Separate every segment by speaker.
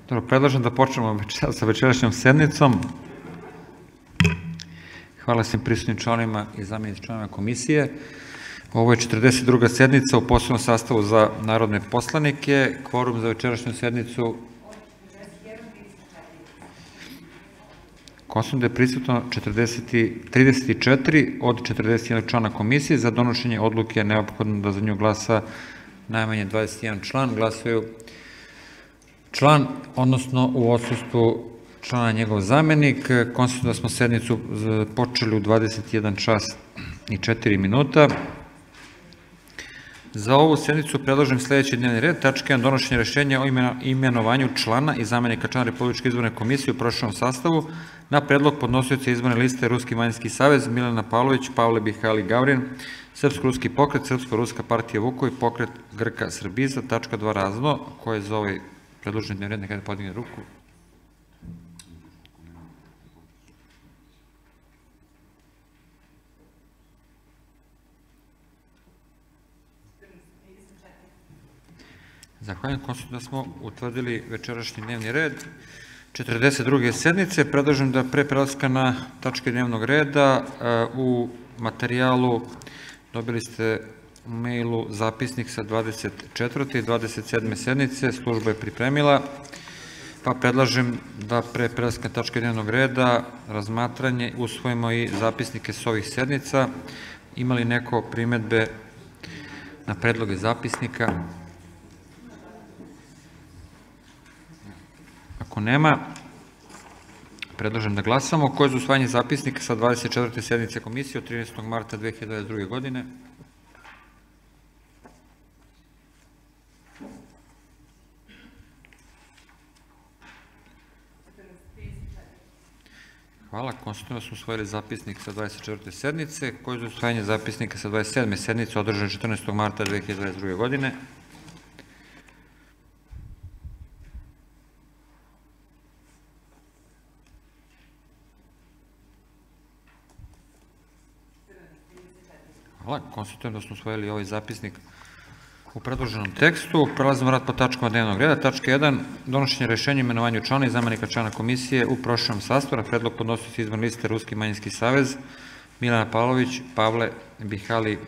Speaker 1: Dobro, predlažem da počnemo sa večerašnjom sednicom. Hvala svim prisutnim članovima i zamjenici članova komisije. Ovo je 42. sednica u posebnom sastavu za narodne poslanike. Kvorum za večerašnju sednicu. Konstatujem da je prisutno 34 od 41 člana komisije. Za donošenje odluke je neophodno da za nju glasa najmanje 21 član. Glasaju član, odnosno u odsustvu člana njegov zamjenik. Konstatujem da smo sednicu počeli u 21 čas i 4 minuta. Za ovu sednicu predlažem sljedeći dnevni red. Tačka 1. Donošenje rešenja o imenovanju člana i zamjenika člana Republičke izborne komisije u proširenom sastavu na predlog podnosioca izborne liste Ruski manjinski savez Milena Pavlović, Pavle Bihali Gavrin, Srpsko-ruski pokret, Srpsko-ruska partija Vukovi, pokret Grka Srbiza. Tačka 2. razno. Ko je za ovaj predloženi dnevni red, neka da podigne ruku. Zahvaljujem. Konstatujem da smo utvrdili večerašnji dnevni red 42. sednice. Predlažem da pre prelaska na tačke dnevnog reda u materijalu dobili ste u mailu zapisnik sa 24. i 27. sednice. Služba je pripremila, pa predlažem da pre prelaska na tačke dnevnog reda razmatranje usvojimo i zapisnike s ovih sednica. Ima li neko primedbe na predloge zapisnika? Ako nema, predlažem da glasamo. Ko je za usvajanje zapisnika sa 24. sednice komisije od 13. marta 2022. godine? Hvala. Konstatujem da smo usvojili zapisnik sa 24. sednice. Ko je za usvajanje zapisnika sa 27. sednice održane 14. marta 2022. godine? Hvala. Konstatujem da smo usvojili ovaj zapisnik u predloženom tekstu. Prelazimo rad po tačkama dnevnog reda. Tačka 1. Donošenje rešenja o imenovanju člana i zamenika člana komisije u proširenom sastavu. Na predlog podnosioca izborne liste Ruski manjinski savez Milena Pavlović, Pavle Bihali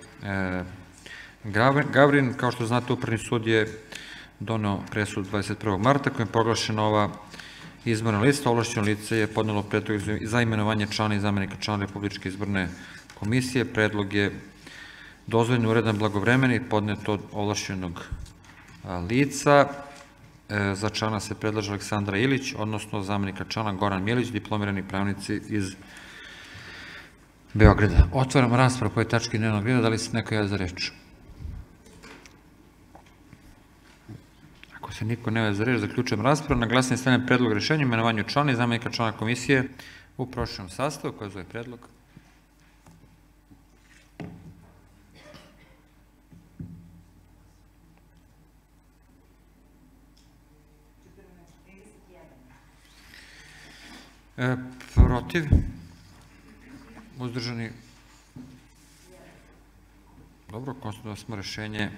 Speaker 1: Gavrin. Kao što znate, Upravni sud je doneo presud 21. marta kojim je proglašena ova izborna lista. Ovlašćeno lice je podnelo predlog za imenovanje člana i zamenika člana Republičke izborne komisije. Predlog je dozvoljen, uredan, blagovremen i podnet od ovlašćenog lica. Za člana se predlaže Aleksandra Ilić, odnosno zamenika člana Goran Mijelić, diplomirani pravnici iz Beograda. Otvaram raspravu po ovoj tački dnevnog reda. Da li se neko javlja za reč? Ako se niko ne javlja za reč, zaključujem raspravu. Na glasanje stavljam predlog rešenja o imenovanju člana i zamenika člana komisije u proširenom sastavu. Ko je za ovaj predlog? Protiv? Uzdržani? Dobro, konstatujem da smo rešenje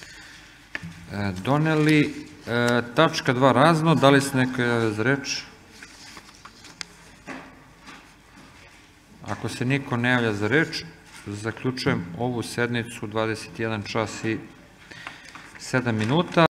Speaker 1: doneli. Tačka 2. razno. Da li se neko javlja za reč? Ako se niko ne javlja za reč, zaključujem ovu sednicu 21 čas i 7 minuta.